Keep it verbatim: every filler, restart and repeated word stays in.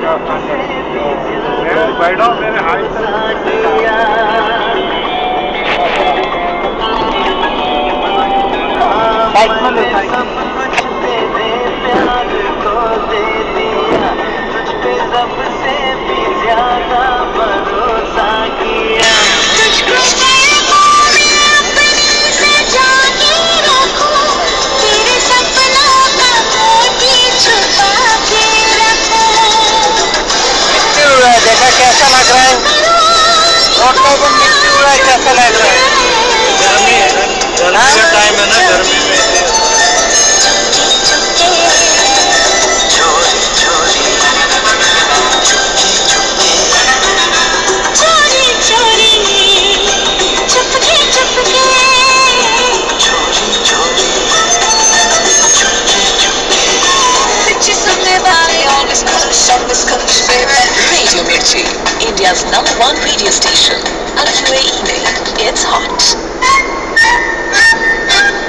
बैठो मेरे हाथ साइड में ले सब कुछ तेरे प्यार को दे दिया तुझ पे सबसे भी ज्यादा भरोसा किया तुझको देखा कैसा लग रहा है रोड पर मिट्टी उड़ा है कैसा लग रहा है गर्मी है गर्मी का टाइम है ना गर्मी में चोरी चोरी चोरी चोरी चुपके चुपके चोरी चोरी चुपके चुपके bitches सुनने वाले on this coast on this coast baby Radio Mirchi, India's number one radio station. And U A E में, it's hot.